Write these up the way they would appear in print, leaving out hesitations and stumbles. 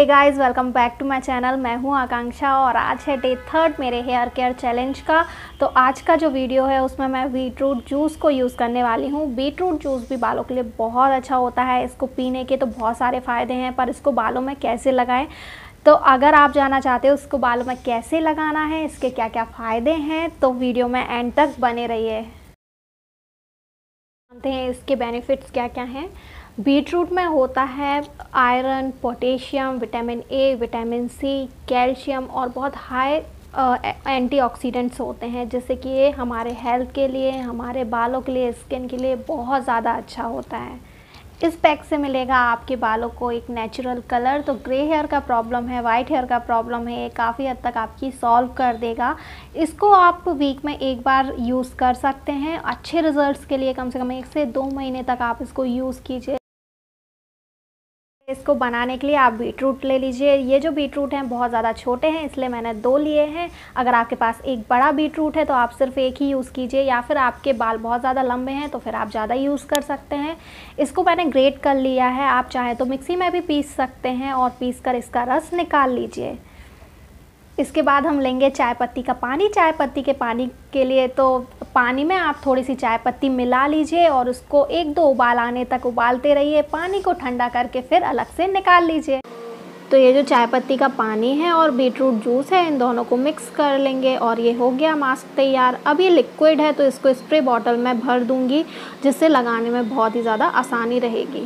Hey guys, welcome back to my channel. मैं हूं आकांक्षा और आज है डे 3 मेरे हेयर केयर चैलेंज का। तो आज का जो वीडियो है उसमें मैं बीटरूट जूस को यूज़ करने वाली हूं। बीटरूट जूस भी बालों के लिए बहुत अच्छा होता है। इसको पीने के तो बहुत सारे फ़ायदे हैं, पर इसको बालों में कैसे लगाएं, तो अगर आप जानना चाहते हो इसको बालों में कैसे लगाना है, इसके क्या क्या फ़ायदे हैं, तो वीडियो में एंड तक बने रहिए। जानते हैं इसके बेनिफिट्स क्या क्या हैं। बीटरूट में होता है iron, potassium, vitamin A, vitamin C, calcium और बहुत हाई एंटीऑक्सीडेंट्स होते हैं, जिससे कि ये हमारे हेल्थ के लिए, हमारे बालों के लिए, स्किन के लिए बहुत ज़्यादा अच्छा होता है। इस पैक से मिलेगा आपके बालों को एक नेचुरल कलर। तो ग्रे हेयर का प्रॉब्लम है, वाइट हेयर का प्रॉब्लम है, ये काफ़ी हद तक आपकी सॉल्व कर देगा। इसको आप वीक में एक बार यूज़ कर सकते हैं। अच्छे रिजल्ट्स के लिए कम से कम 1 से 2 महीने तक आप इसको यूज़ कीजिए। इसको बनाने के लिए आप बीटरूट ले लीजिए। ये जो बीटरूट हैं बहुत ज़्यादा छोटे हैं, इसलिए मैंने 2 लिए हैं। अगर आपके पास एक बड़ा बीटरूट है तो आप सिर्फ एक ही यूज़ कीजिए, या फिर आपके बाल बहुत ज़्यादा लंबे हैं तो फिर आप ज़्यादा यूज़ कर सकते हैं। इसको मैंने ग्रेट कर लिया है। आप चाहें तो मिक्सी में भी पीस सकते हैं और पीस कर इसका रस निकाल लीजिए। इसके बाद हम लेंगे चाय पत्ती का पानी। चाय पत्ती के पानी के लिए तो पानी में आप थोड़ी सी चाय पत्ती मिला लीजिए और उसको 1-2 उबाल आने तक उबालते रहिए। पानी को ठंडा करके फिर अलग से निकाल लीजिए। तो ये जो चाय पत्ती का पानी है और बीटरूट जूस है, इन दोनों को मिक्स कर लेंगे और ये हो गया मास्क तैयार। अब ये लिक्विड है तो इसको स्प्रे बॉटल में भर दूँगी, जिससे लगाने में बहुत ही ज़्यादा आसानी रहेगी।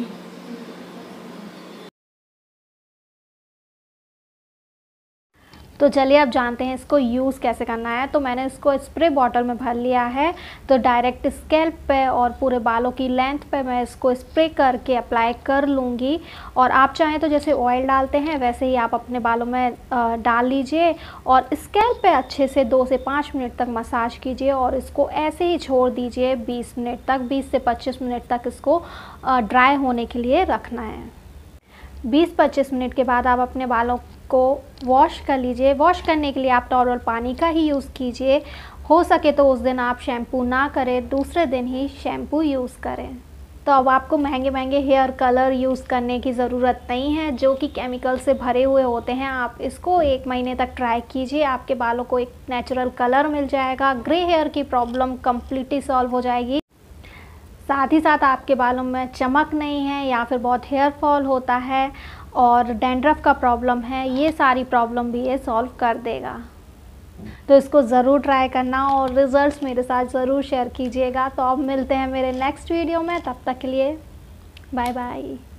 तो चलिए अब जानते हैं इसको यूज़ कैसे करना है। तो मैंने इसको स्प्रे बॉटल में भर लिया है। तो डायरेक्ट स्कैल्प पे और पूरे बालों की लेंथ पे मैं इसको स्प्रे करके अप्लाई कर लूँगी। और आप चाहें तो जैसे ऑयल डालते हैं वैसे ही आप अपने बालों में डाल लीजिए और स्कैल्प पे अच्छे से 2 से 5 मिनट तक मसाज कीजिए और इसको ऐसे ही छोड़ दीजिए 20 मिनट तक। 20 से 25 मिनट तक इसको ड्राई होने के लिए रखना है। 20-25 मिनट के बाद आप अपने बालों को वॉश कर लीजिए। वॉश करने के लिए आप नॉर्मल पानी का ही यूज़ कीजिए। हो सके तो उस दिन आप शैम्पू ना करें, दूसरे दिन ही शैम्पू यूज़ करें। तो अब आपको महंगे महंगे हेयर कलर यूज़ करने की ज़रूरत नहीं है, जो कि केमिकल से भरे हुए होते हैं। आप इसको 1 महीने तक ट्राई कीजिए, आपके बालों को एक नेचुरल कलर मिल जाएगा। ग्रे हेयर की प्रॉब्लम कम्प्लीटली सॉल्व हो जाएगी। साथ ही साथ आपके बालों में चमक नहीं है या फिर बहुत हेयर फॉल होता है और डैंड्रफ का प्रॉब्लम है, ये सारी प्रॉब्लम भी ये सॉल्व कर देगा। तो इसको ज़रूर ट्राई करना और रिज़ल्ट्स मेरे साथ ज़रूर शेयर कीजिएगा। तो अब मिलते हैं मेरे नेक्स्ट वीडियो में, तब तक के लिए बाय बाय।